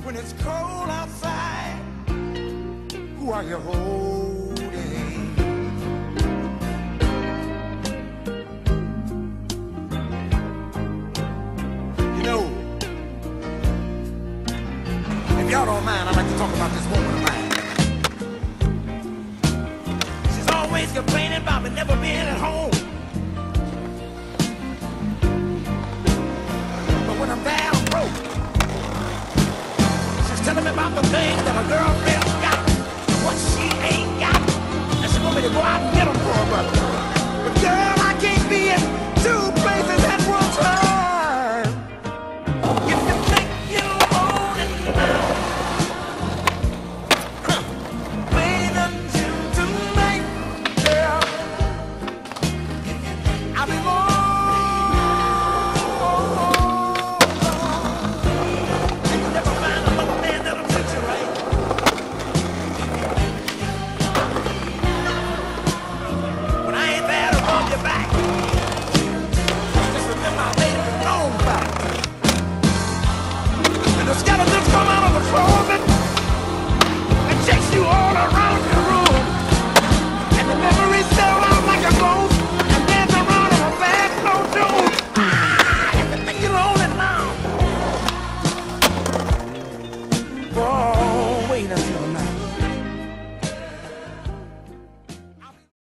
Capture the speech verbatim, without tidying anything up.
when it's cold outside, who are you holding? You know, if y'all don't mind, I'd like to talk about this woman of mine. She's always complaining about me never being at home.